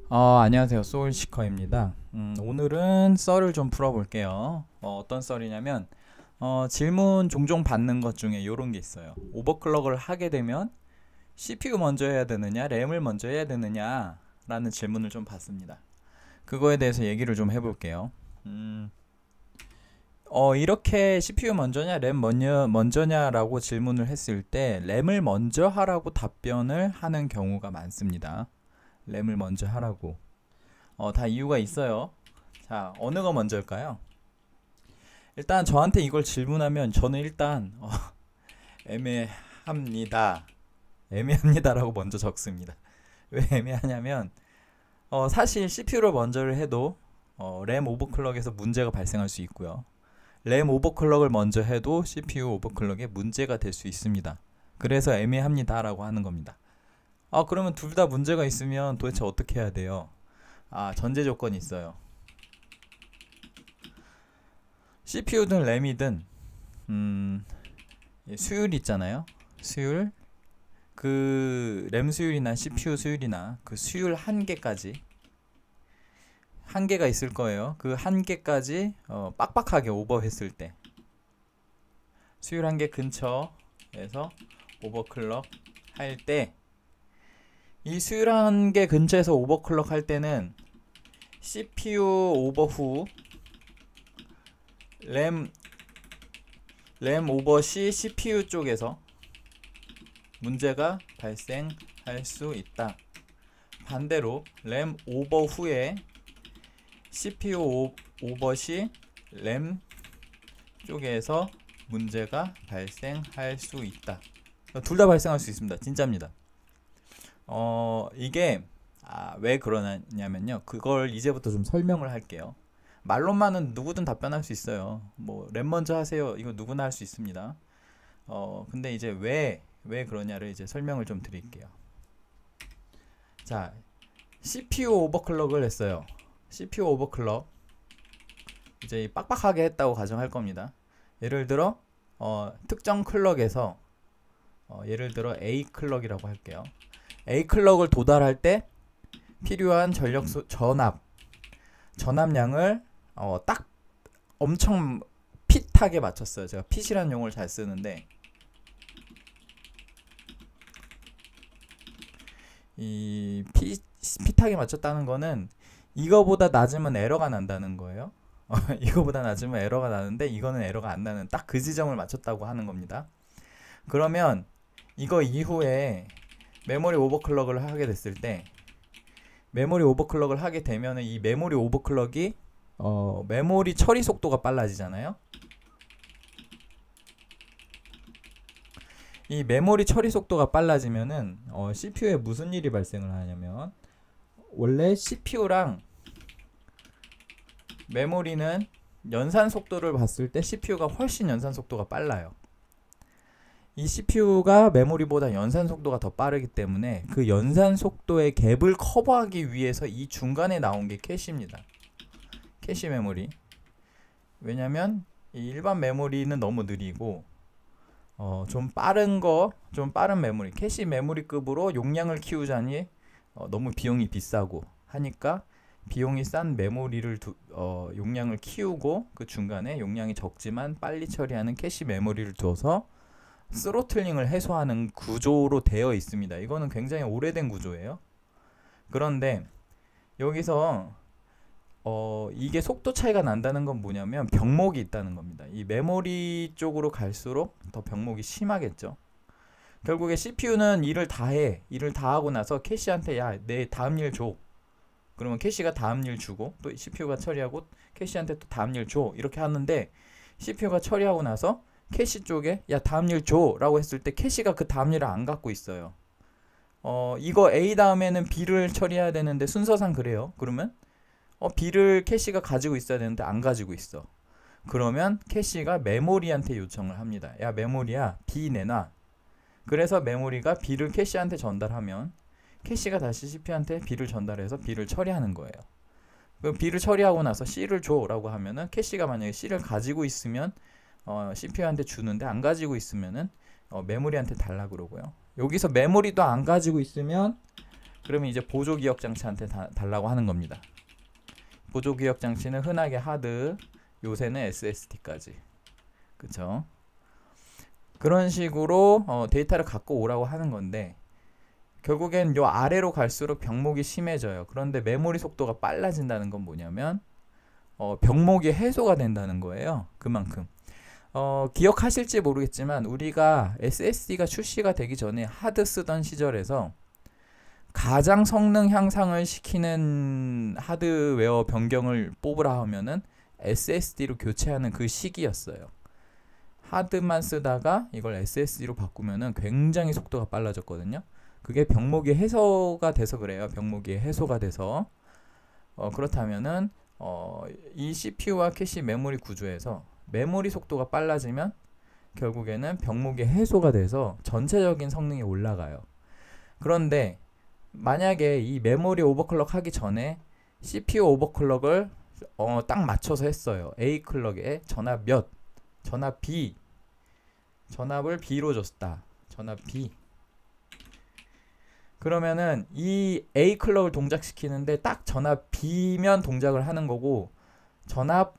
안녕하세요. 소울시커입니다. 오늘은 썰을 좀 풀어볼게요. 어떤 썰이냐면 질문 종종 받는 것 중에 이런 게 있어요. 오버클럭을 하게 되면 CPU 먼저 해야 되느냐, 램을 먼저 해야 되느냐 라는 질문을 좀 받습니다. 그거에 대해서 얘기를 좀 해볼게요. 이렇게 CPU 먼저냐, 램 먼저냐라고 질문을 했을 때 램을 먼저 하라고 답변을 하는 경우가 많습니다. 램을 먼저 하라고. 다 이유가 있어요. 자, 어느 거 먼저일까요? 일단 저한테 이걸 질문하면 저는 일단 애매합니다. 애매합니다라고 먼저 적습니다. 왜 애매하냐면 사실 CPU를 먼저를 해도 램 오버클럭에서 문제가 발생할 수 있고요. 램 오버클럭을 먼저 해도 CPU 오버클럭에 문제가 될 수 있습니다. 그래서 애매합니다라고 하는 겁니다. 그러면 둘 다 문제가 있으면 도대체 어떻게 해야 돼요? 전제 조건이 있어요. CPU든 램이든 수율 있잖아요. 수율, 그 램 수율이나 CPU 수율이나 그 수율 한계까지 한계가 있을 거예요. 그 한계까지 빡빡하게 오버했을 때 수율 한계 근처에서 오버클럭 할 때, 이 수율 한계 근처에서 오버클럭 할 때는 CPU 오버 후 램 오버 시 CPU 쪽에서 문제가 발생할 수 있다. 반대로 램 오버 후에 CPU 오버 시 램 쪽에서 문제가 발생할 수 있다. 둘 다 발생할 수 있습니다. 진짜입니다. 이게 왜 그러냐면요. 그걸 이제부터 좀 설명을 할게요. 말로만은 누구든 답변할 수 있어요. 뭐 램 먼저 하세요. 이거 누구나 할 수 있습니다. 근데 이제 왜 그러냐를 이제 설명을 좀 드릴게요. 자, CPU 오버클럭을 했어요. CPU 오버클럭 이제 빡빡하게 했다고 가정할 겁니다. 예를 들어 특정 클럭에서 예를 들어 A 클럭이라고 할게요. A 클럭을 도달할 때 필요한 전력 전압량을 딱 엄청 핏하게 맞췄어요. 제가 핏이라는 용어를 잘 쓰는데, 이 핏하게 맞췄다는 거는 이거보다 낮으면 에러가 난다는 거예요. 이거보다 낮으면 에러가 나는데 이거는 에러가 안 나는 딱 그 지점을 맞췄다고 하는 겁니다. 그러면 이거 이후에 메모리 오버클럭을 하게 됐을 때, 메모리 오버클럭을 하게 되면 이 메모리 오버클럭이 메모리 처리 속도가 빨라지잖아요. 이 메모리 처리 속도가 빨라지면은 CPU에 무슨 일이 발생을 하냐면, 원래 CPU랑 메모리는 연산 속도를 봤을 때 CPU가 훨씬 연산 속도가 빨라요. 이 CPU가 메모리보다 연산 속도가 더 빠르기 때문에 그 연산 속도의 갭을 커버하기 위해서 이 중간에 나온 게 캐시입니다. 캐시 메모리. 왜냐면 이 일반 메모리는 너무 느리고 좀 빠른 메모리, 캐시 메모리급으로 용량을 키우자니 너무 비용이 비싸고 하니까 비용이 싼 메모리를 용량을 키우고 그 중간에 용량이 적지만 빨리 처리하는 캐시 메모리를 둬서 스로틀링을 해소하는 구조로 되어 있습니다. 이거는 굉장히 오래된 구조예요. 그런데 여기서 이게 속도 차이가 난다는 건 뭐냐면 병목이 있다는 겁니다. 이 메모리 쪽으로 갈수록 더 병목이 심하겠죠. 결국에 CPU는 일을 다 해. 일을 다 하고 나서 캐시한테 야, 내 다음 일 줘. 그러면 캐시가 다음 일 주고 또 CPU가 처리하고 캐시한테 또 다음 일 줘. 이렇게 하는데 CPU가 처리하고 나서 캐시 쪽에 야 다음 일 줘 라고 했을 때 캐시가 그 다음 일을 안 갖고 있어요. 이거 A 다음에는 B를 처리해야 되는데 순서상 그래요. 그러면 B를 캐시가 가지고 있어야 되는데 안 가지고 있어. 그러면 캐시가 메모리한테 요청을 합니다. 야 메모리야 B 내놔. 그래서 메모리가 B를 캐시한테 전달하면 캐시가 다시 CPU한테 B를 전달해서 B를 처리하는 거예요. 그럼 B를 처리하고 나서 C를 줘 라고 하면은 캐시가 만약에 C를 가지고 있으면 CPU한테 주는데 안 가지고 있으면은 메모리한테 달라 그러고요. 여기서 메모리도 안 가지고 있으면 그러면 이제 보조 기억 장치한테 달라고 하는 겁니다. 보조 기억 장치는 흔하게 하드, 요새는 SSD까지. 그쵸? 그런 식으로 데이터를 갖고 오라고 하는 건데, 결국엔 요 아래로 갈수록 병목이 심해져요. 그런데 메모리 속도가 빨라진다는 건 뭐냐면 병목이 해소가 된다는 거예요. 그만큼. 기억하실지 모르겠지만 우리가 SSD가 출시가 되기 전에 하드 쓰던 시절에서 가장 성능 향상을 시키는 하드웨어 변경을 뽑으라 하면은 SSD로 교체하는 그 시기였어요. 하드만 쓰다가 이걸 SSD로 바꾸면은 굉장히 속도가 빨라졌거든요. 그게 병목이 해소가 돼서 그래요. 병목이 해소가 돼서. 그렇다면은 이 CPU와 캐시 메모리 구조에서 메모리 속도가 빨라지면 결국에는 병목이 해소가 돼서 전체적인 성능이 올라가요. 그런데 만약에 이 메모리 오버클럭 하기 전에 CPU 오버클럭을 딱 맞춰서 했어요. A 클럭에 전압 몇, 전압 B, 전압을 B로 줬다. 전압 B. 그러면은 이 A 클럭을 동작시키는데 딱 전압 B면 동작을 하는 거고, 전압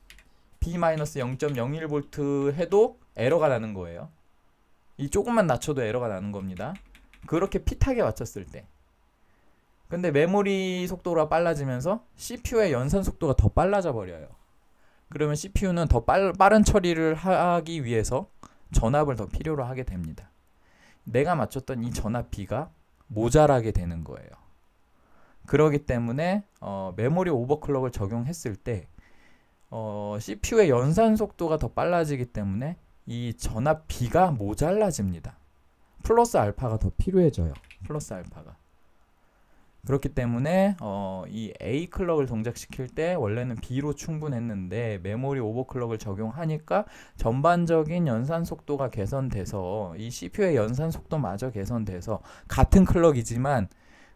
B-0.01V 해도 에러가 나는 거예요. 이 조금만 낮춰도 에러가 나는 겁니다. 그렇게 핏하게 맞췄을 때. 근데 메모리 속도가 빨라지면서 CPU의 연산 속도가 더 빨라져 버려요. 그러면 CPU는 더 빠른 처리를 하기 위해서 전압을 더 필요로 하게 됩니다. 내가 맞췄던 이 전압 B가 모자라게 되는 거예요. 그렇기 때문에 메모리 오버클럭을 적용했을 때 CPU의 연산 속도가 더 빨라지기 때문에 이 전압 B가 모자라집니다. 플러스 알파가 더 필요해져요. 플러스 알파가. 그렇기 때문에 이 A 클럭을 동작시킬 때 원래는 B로 충분했는데 메모리 오버클럭을 적용하니까 전반적인 연산 속도가 개선돼서 이 CPU의 연산 속도마저 개선돼서 같은 클럭이지만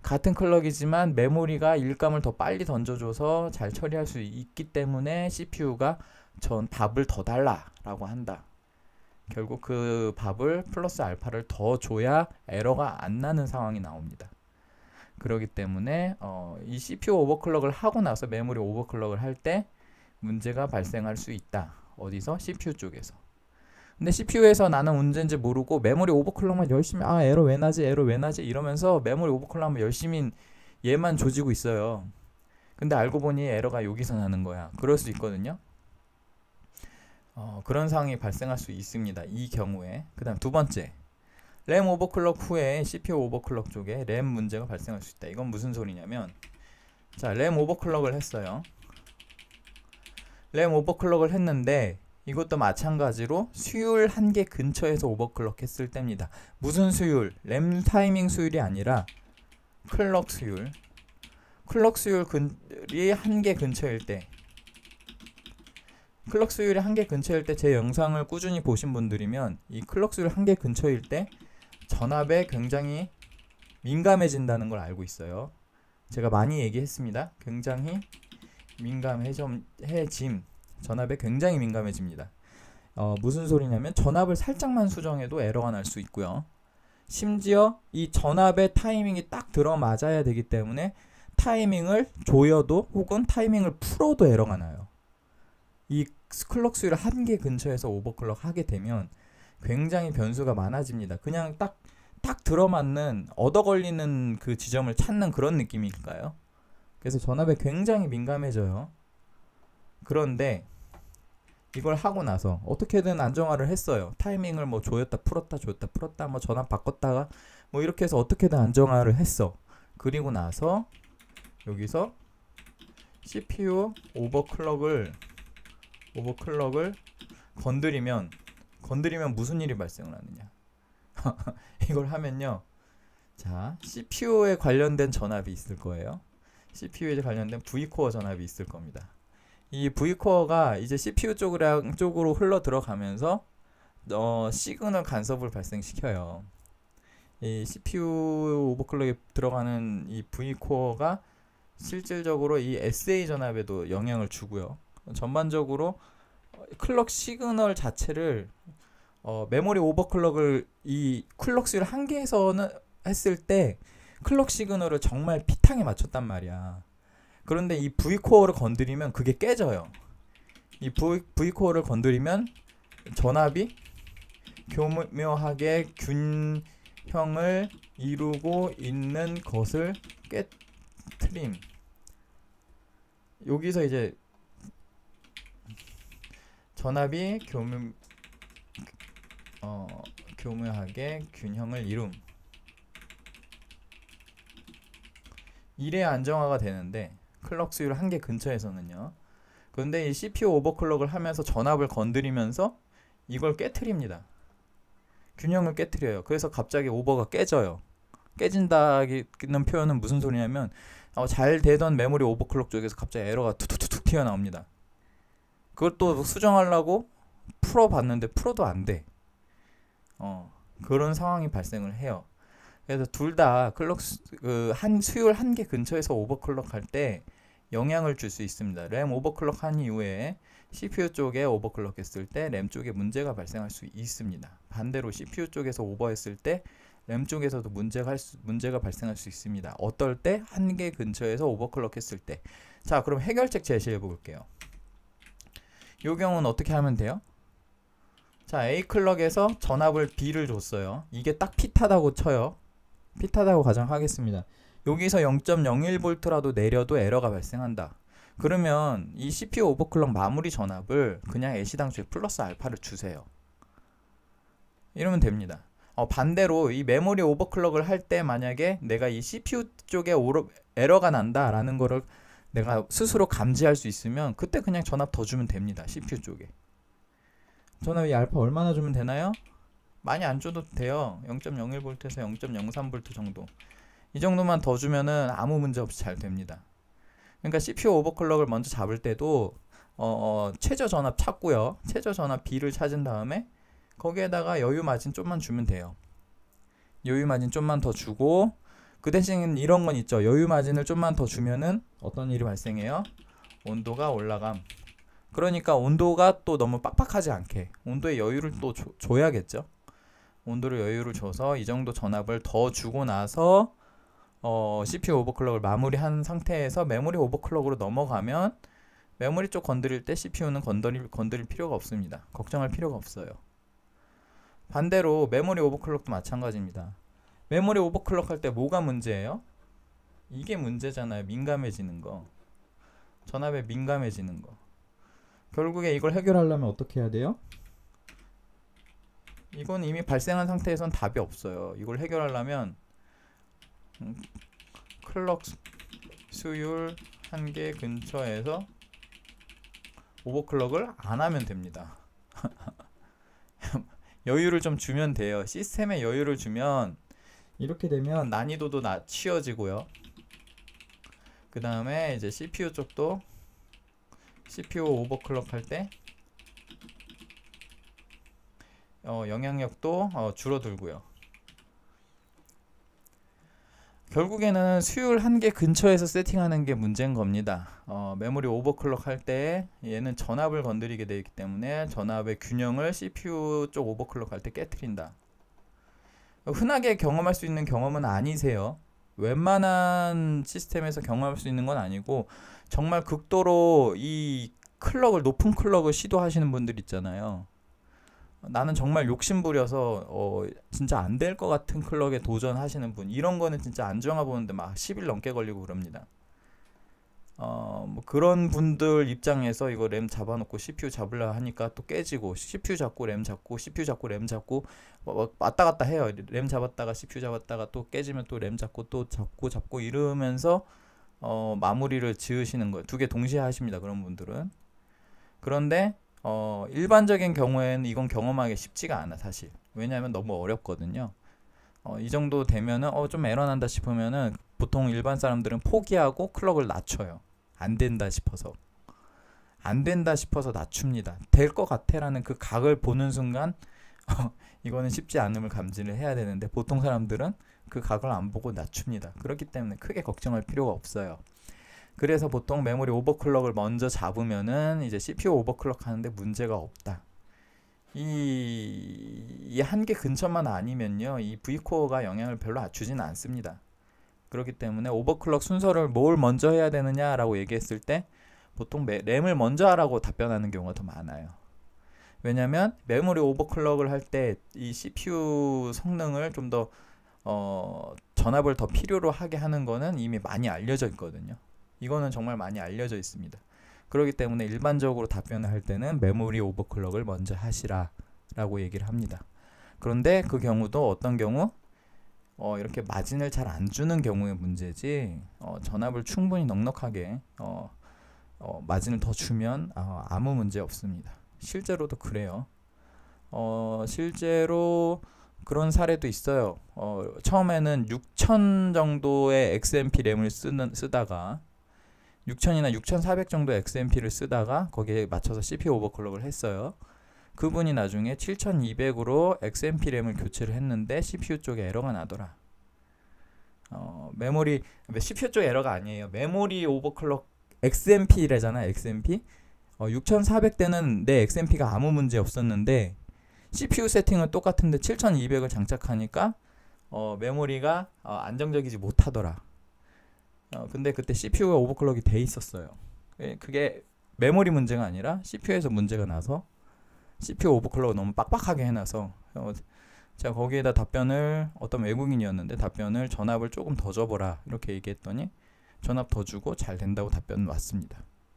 메모리가 일감을 더 빨리 던져줘서 잘 처리할 수 있기 때문에 CPU가 전 밥을 더 달라라고 한다. 결국 그 밥을 플러스 알파를 더 줘야 에러가 안 나는 상황이 나옵니다. 그렇기 때문에 이 CPU 오버클럭을 하고 나서 메모리 오버클럭을 할 때 문제가 발생할 수 있다. 어디서? CPU 쪽에서. 근데 CPU에서 나는 문제인지 모르고 메모리 오버클럭만 열심히 에러 왜 나지 이러면서 메모리 오버클럭만 열심히 얘만 조지고 있어요. 근데 알고 보니 에러가 여기서 나는 거야. 그럴 수 있거든요. 그런 상황이 발생할 수 있습니다. 이 경우에. 그 다음 두 번째, 램 오버클럭 후에 CPU 오버클럭 쪽에 램 문제가 발생할 수 있다. 이건 무슨 소리냐면, 자, 램 오버클럭을 했어요. 램 오버클럭을 했는데 이것도 마찬가지로 수율 한계 근처에서 오버클럭 했을 때입니다. 무슨 수율? 램 타이밍 수율이 아니라 클럭 수율. 클럭 수율이 한계 근처일 때, 클럭 수율이 한계 근처일 때 제 영상을 꾸준히 보신 분들이면 이 클럭 수율 한계 근처일 때 전압에 굉장히 민감해진다는 걸 알고 있어요. 제가 많이 얘기했습니다. 굉장히 민감해짐, 전압에 굉장히 민감해집니다. 무슨 소리냐면 전압을 살짝만 수정해도 에러가 날 수 있고요. 심지어 이 전압의 타이밍이 딱 들어맞아야 되기 때문에 타이밍을 조여도 혹은 타이밍을 풀어도 에러가 나요. 이 클럭 수율 한계 근처에서 오버클럭 하게 되면 굉장히 변수가 많아집니다. 그냥 딱 들어맞는, 얻어 걸리는 그 지점을 찾는 그런 느낌일까요? 그래서 전압에 굉장히 민감해져요. 그런데 이걸 하고 나서 어떻게든 안정화를 했어요. 타이밍을 뭐 조였다 풀었다 뭐 전압 바꿨다가 뭐 이렇게 해서 어떻게든 안정화를 했어. 그리고 나서 여기서 CPU 오버클럭을 건드리면 무슨 일이 발생을 하느냐. 이걸 하면요, 자, CPU에 관련된 전압이 있을 거예요. CPU에 관련된 V코어 전압이 있을 겁니다. 이 V코어가 이제 CPU 쪽으로 흘러 들어가면서 시그널 간섭을 발생시켜요. 이 CPU 오버클럭에 들어가는 이 V코어가 실질적으로 이 SA 전압에도 영향을 주고요. 전반적으로 클럭 시그널 자체를 메모리 오버클럭을 이 클럭 수율 한계에서는 했을 때 클럭 시그널을 정말 핏하게 맞췄단 말이야. 그런데 이 V코어를 건드리면 그게 깨져요. 이 V코어를 건드리면 전압이 교묘하게 균형을 이루고 있는 것을 깨트림. 여기서 이제 전압이 교묘하게 균형을 이룸. 이래야 안정화가 되는데 클럭 수율 한계 근처에서는요. 그런데 이 CPU 오버클럭을 하면서 전압을 건드리면서 이걸 깨트립니다. 균형을 깨트려요. 그래서 갑자기 오버가 깨져요. 깨진다는 표현은 무슨 소리냐면 잘 되던 메모리 오버클럭 쪽에서 갑자기 에러가 툭툭툭 튀어나옵니다. 그것도 수정하려고 풀어봤는데 풀어도 안 돼. 그런 상황이 발생을 해요. 그래서 둘 다 클럭 한 수율 한계 근처에서 오버클럭 할 때 영향을 줄 수 있습니다. 램 오버클럭 한 이후에 CPU 쪽에 오버클럭 했을 때 램 쪽에 문제가 발생할 수 있습니다. 반대로 CPU 쪽에서 오버했을 때 램 쪽에서도 문제가 발생할 수 있습니다. 어떨 때? 한계 근처에서 오버클럭 했을 때. 자, 그럼 해결책 제시해 볼게요. 이 경우는 어떻게 하면 돼요? 자, A 클럭에서 전압을 B를 줬어요. 이게 딱 핏하다고 쳐요. 핏하다고 가정하겠습니다. 여기서 0.01V라도 내려도 에러가 발생한다. 그러면 이 CPU 오버클럭 마무리 전압을 그냥 애시당초에 플러스 알파를 주세요. 이러면 됩니다. 반대로 이 메모리 오버클럭을 할 때 만약에 내가 이 CPU 쪽에 에러가 난다라는 거를 내가 스스로 감지할 수 있으면 그때 그냥 전압 더 주면 됩니다. CPU 쪽에. 전압이 알파 얼마나 주면 되나요? 많이 안 줘도 돼요. 0.01V에서 0.03V 정도. 이 정도만 더 주면은 아무 문제 없이 잘 됩니다. 그러니까 CPU 오버클럭을 먼저 잡을 때도 최저 전압 찾고요. 최저 전압 B를 찾은 다음에 거기에다가 여유 마진 좀만 주면 돼요. 여유 마진 좀만 더 주고 그 대신 이런 건 있죠. 여유 마진을 좀만 더 주면은 어떤 일이 발생해요? 온도가 올라감. 그러니까 온도가 또 너무 빡빡하지 않게 온도에 여유를 또 줘야겠죠. 온도를 여유를 줘서 이 정도 전압을 더 주고 나서 CPU 오버클럭을 마무리한 상태에서 메모리 오버클럭으로 넘어가면 메모리 쪽 건드릴 때 CPU는 건드릴 필요가 없습니다. 걱정할 필요가 없어요. 반대로 메모리 오버클럭도 마찬가지입니다. 메모리 오버클럭 할 때 뭐가 문제예요? 이게 문제잖아요. 민감해지는 거. 전압에 민감해지는 거. 결국에 이걸 해결하려면 어떻게 해야 돼요? 이건 이미 발생한 상태에선 답이 없어요. 이걸 해결하려면 클럭 수율 한계 근처에서 오버클럭을 안 하면 됩니다. 여유를 좀 주면 돼요. 시스템에 여유를 주면 이렇게 되면 난이도도 치워지고요. 그 다음에 이제 CPU 쪽도 CPU 오버클럭 할 때 영향력도 줄어들고요. 결국에는 수율 한계 근처에서 세팅하는 게 문제인 겁니다. 메모리 오버클럭 할 때 얘는 전압을 건드리게 되어 있기 때문에 전압의 균형을 CPU 쪽 오버클럭 할 때 깨트린다. 흔하게 경험할 수 있는 경험은 아니세요. 웬만한 시스템에서 경험할 수 있는 건 아니고 정말 극도로 이 높은 클럭을 시도하시는 분들 있잖아요. 나는 정말 욕심부려서 진짜 안 될 것 같은 클럭에 도전하시는 분, 이런 거는 진짜 안정화 보는데 막 10일 넘게 걸리고 그럽니다. 뭐 그런 분들 입장에서 이거 램 잡아놓고 CPU 잡으려 하니까 또 깨지고 CPU 잡고 램 잡고 CPU 잡고 램 잡고 왔다 갔다 해요. 램 잡았다가 CPU 잡았다가 또 깨지면 또 램 잡고 또 잡고 이러면서 마무리를 지으시는 거예요. 두 개 동시에 하십니다. 그런 분들은. 그런데 일반적인 경우에는 이건 경험하기 쉽지가 않아 사실. 왜냐하면 너무 어렵거든요. 이 정도 되면은 좀 에러 난다 싶으면은 보통 일반 사람들은 포기하고 클럭을 낮춰요. 안 된다 싶어서 낮춥니다. 될 것 같아라는 그 각을 보는 순간 이거는 쉽지 않음을 감지를 해야 되는데 보통 사람들은 그 각을 안 보고 낮춥니다. 그렇기 때문에 크게 걱정할 필요가 없어요. 그래서 보통 메모리 오버클럭을 먼저 잡으면은 이제 CPU 오버클럭 하는데 문제가 없다. 이 한계 근처만 아니면요, 이 V코어가 영향을 별로 주지는 않습니다. 그렇기 때문에 오버클럭 순서를 뭘 먼저 해야 되느냐라고 얘기했을 때 보통 램을 먼저 하라고 답변하는 경우가 더 많아요. 왜냐면 메모리 오버클럭을 할 때 이 CPU 성능을 좀 더 전압을 더 필요로 하게 하는 거는 이미 많이 알려져 있거든요. 이거는 정말 많이 알려져 있습니다. 그렇기 때문에 일반적으로 답변을 할 때는 메모리 오버클럭을 먼저 하시라 라고 얘기를 합니다. 그런데 그 경우도 어떤 경우 이렇게 마진을 잘 안 주는 경우의 문제지 전압을 충분히 넉넉하게 마진을 더 주면 아무 문제 없습니다. 실제로도 그래요. 실제로 그런 사례도 있어요. 처음에는 6000 정도의 XMP 램을 쓰다가 6000이나 6400 정도의 XMP를 쓰다가 거기에 맞춰서 CPU 오버클럭을 했어요. 그분이 나중에 7200으로 XMP 램을 교체를 했는데 CPU 쪽에 에러가 나더라. 메모리 CPU 쪽 에러가 아니에요. 메모리 오버클럭 XMP래잖아. XMP 6400대는 내 XMP가 아무 문제 없었는데 CPU 세팅은 똑같은데 7200을 장착하니까 메모리가 안정적이지 못하더라. 근데 그때 CPU가 오버클럭이 돼 있었어요. 그게 메모리 문제가 아니라 CPU에서 문제가 나서 CPU 오버클럭을 너무 빡빡하게 해놔서 제가 거기에다 답변을 어떤 외국인이었는데 답변을 전압을 조금 더 줘보라 이렇게 얘기했더니 전압 더 주고 잘 된다고 답변 왔습니다.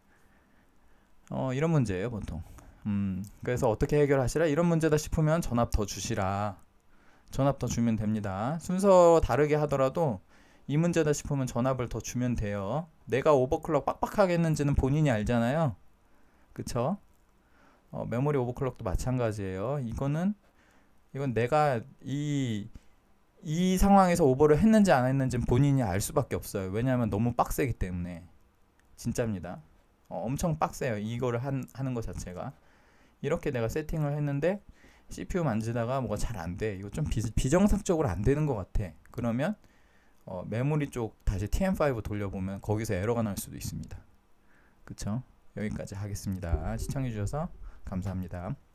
이런 문제예요 보통. 그래서 어떻게 해결하시라? 이런 문제다 싶으면 전압 더 주시라. 전압 더 주면 됩니다. 순서 다르게 하더라도 이 문제다 싶으면 전압을 더 주면 돼요. 내가 오버클럭 빡빡하게 했는지는 본인이 알잖아요. 그쵸? 메모리 오버클럭도 마찬가지예요. 이건 내가 이 상황에서 오버를 했는지 안 했는지는 본인이 알 수밖에 없어요. 왜냐하면 너무 빡세기 때문에. 진짜입니다. 엄청 빡세요. 이거를 하는 것 자체가. 이렇게 내가 세팅을 했는데 CPU 만지다가 뭐가 잘 안 돼. 이거 좀 비정상적으로 안 되는 것 같아. 그러면 메모리 쪽 다시 TM5 돌려보면 거기서 에러가 날 수도 있습니다. 그쵸? 여기까지 하겠습니다. 시청해주셔서 감사합니다.